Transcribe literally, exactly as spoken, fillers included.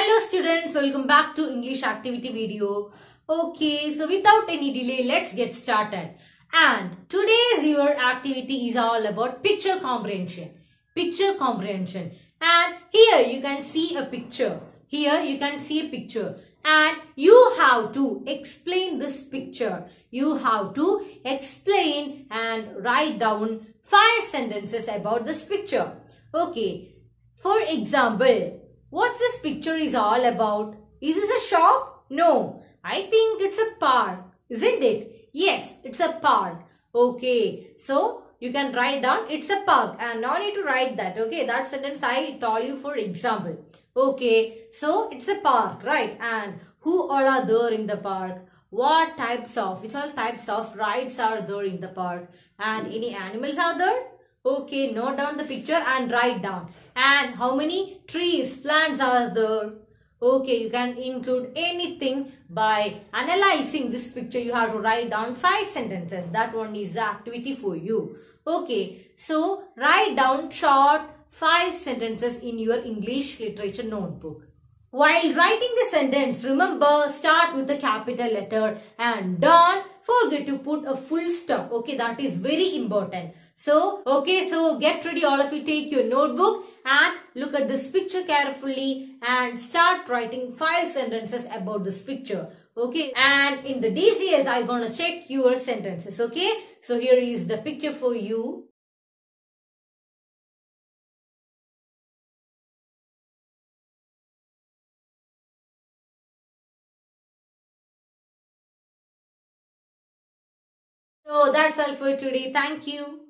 Hello students, welcome back to English activity video. Okay, so without any delay, let's get started. And today's your activity is all about picture comprehension. Picture comprehension. And here you can see a picture. Here you can see a picture. And you have to explain this picture. You have to explain and write down five sentences about this picture. Okay, for example, what this picture is all about? Is this a shop? No, I think it's a park, isn't it? Yes, it's a park. Okay, so you can write down it's a park and no need to write that. Okay, that sentence I told you for example. Okay, so it's a park, right? And who all are there in the park? What types of, which all types of rides are there in the park? And any animals are there? Okay, note down the picture and write down. And how many trees, plants are there? Okay, you can include anything by analyzing this picture. You have to write down five sentences. That one is the activity for you. Okay, so write down short five sentences in your English literature notebook. While writing the sentence, remember start with the capital letter and don't forget to put a full stop. Okay, that is very important. So, okay, so get ready, all of you, take your notebook and look at this picture carefully and start writing five sentences about this picture. Okay, and in the D C S, I'm gonna check your sentences. Okay, so here is the picture for you. So that's all for today. Thank you.